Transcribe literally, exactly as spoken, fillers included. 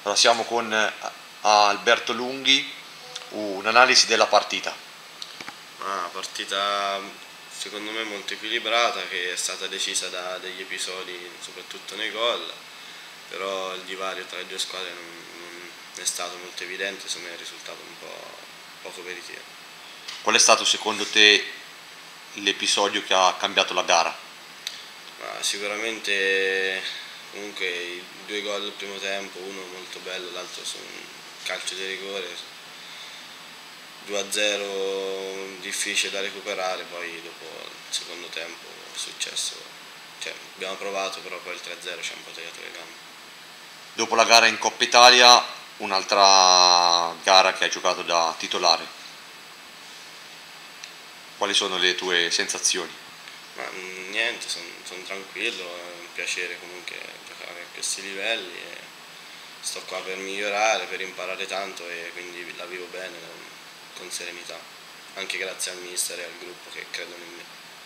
Allora, siamo con eh, Alberto Lunghi, un'analisi della partita. Una partita secondo me molto equilibrata, che è stata decisa da degli episodi soprattutto nei gol, però il divario tra le due squadre non, non è stato molto evidente, insomma è risultato un po' poco veritiero. Qual è stato secondo te l'episodio che ha cambiato la gara? Ma sicuramente comunque i due gol al primo tempo, uno molto bello, l'altro su un calcio di rigore, due a zero difficile da recuperare, poi dopo il secondo tempo è successo, cioè abbiamo provato, però poi il tre a zero ci ha un po' tagliato le gambe. Dopo la gara in Coppa Italia, un'altra gara che hai giocato da titolare. Quali sono le tue sensazioni? Ma niente, sono son tranquillo, è un piacere comunque giocare a questi livelli e sto qua per migliorare, per imparare tanto e quindi la vivo bene, con serenità, anche grazie al mister e al gruppo che credono in me.